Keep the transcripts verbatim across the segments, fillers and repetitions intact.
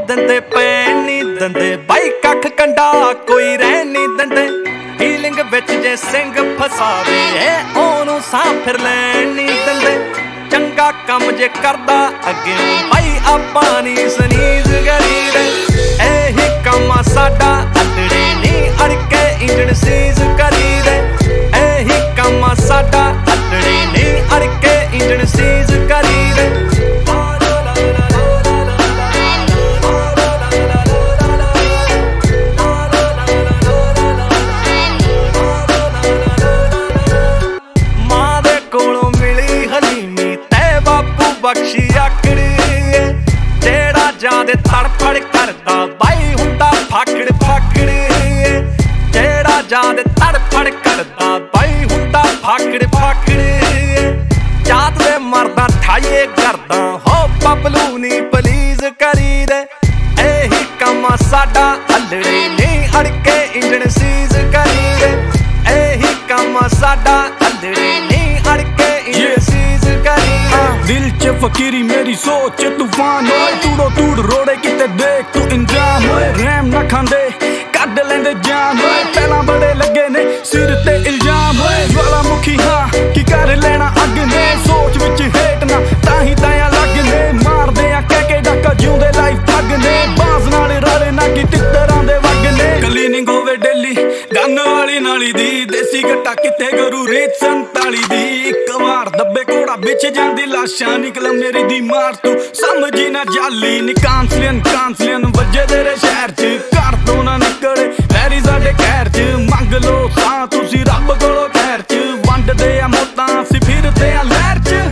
दंदे pan knee दंदे by कख कंडा कोई रहन नी दंदे फीलिंग विच जे सिंग फसावे ओनू सां फिर लैन नी दंदे चंगा कम जे करदा अगे बाई आपां नी सनीज करीदे एही कम साडा अतड़े नी अड़के इंजन सीज करीदे एही कम साडा अतड़े नी अड़के इंजन सीज करीदे बख्शी आकड़ी जेड़ा जादे तड़फड़ करदा बाई हुंदा फाकड़ फाकड़ जेड़ा जादे तड़फड़ करदा बाई हुंदा फाकड़ फाकड़ जात दे मरदा ठाइए करदा हो बबलू नी प्लीज करी दे एही कम साडा अल्लड़े नी अड़के इंजन सीज करी दे एही कम साडा अल्लड़े नी अड़के इंजन सीज करी दे दिल च फकीरी मेरी सोच तूफान होए तूड़ो तूड़ रोड़े किते देख तू इंजाम होए रैम ना खांदे कड लेंदे जान होए पहला बड़े लगे ने सिर ते इल्जाम होए ज्वालामुखी हाँ की कर लेना अग ने सोच विच हेट ना ताही ताया लग ने मार दे कह के डाका जिउंदे लाइफ ठग ने बाज नाल रले ना की तितरां दे वग ने क्लीनिंग होवे डेली गन वाली नाली दी देसी गट्टा किते गुरु रेत संताली दी एक वार दब्बे कोड़ा बिछ जांदी लाशां निकल मेरी दी मार तू समझी ना जाली नी कांसलियन कांसलियन वजे तेरे शहर च घर तो ना निकले वैरी साडे खैर च मंग लो तां तुसी रब कोलों खैर च वंडदे आ मौतां असीं फिरदे आ लहर च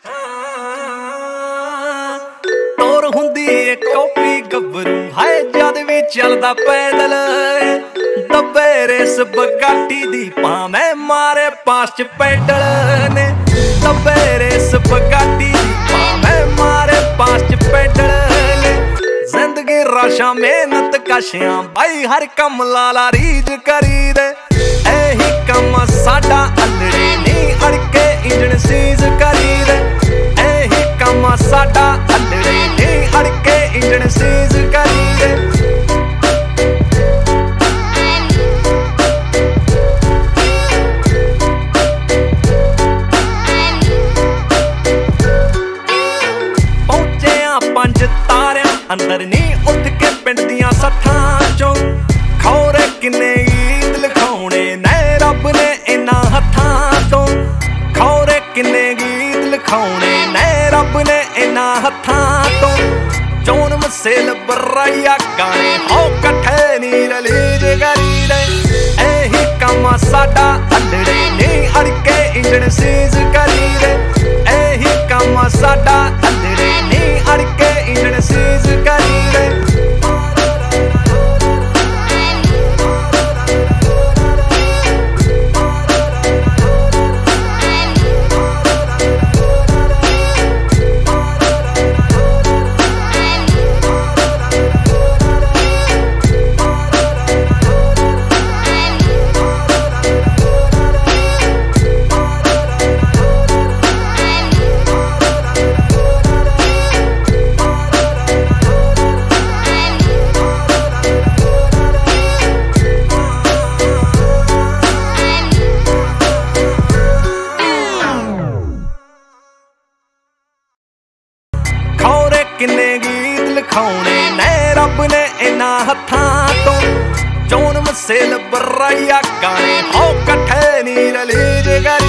तोर हुंदी ए कॉपी गबरू हाय जद भी चलदा पैदल दब्बे रेस बगाटी दी भावें मारे पास च पैडल ने दब्बे रेस बगाटी दी भावें मारे पास च पैडल ने जिंदगी राशा मेहनत कशियां बाई हर कम लाला रीज करी दे एही कम साडा अल्लड़े नी अड़के इंजन सीज करी दे एही कम साडा अल्लड़े नी अड़के इंजन सीज करी दे अंदर नी उठ के पिंड दियां सत्थां चों खौरे किन्ने गीत लिखाउणे नै रब ने इन्हां हत्थां तों खौरे किन्ने गीत लिखाउणे नै रब ने इन्हां हत्थां तों चोन मसेल बराइया गाने हो कट्ठे नी रलीज करी दे एही कम साडा अल्लड़े नी अड़के इंजन सीज करी दे एही कम साडा अल्लड़े नी अड़के इंजन सीज करी दे किन्ने गीत लिखाउणे नै रब ने इन्हां हत्थां तों चोन मसेल बराइया गाने हो कट्ठे नी रलीज करी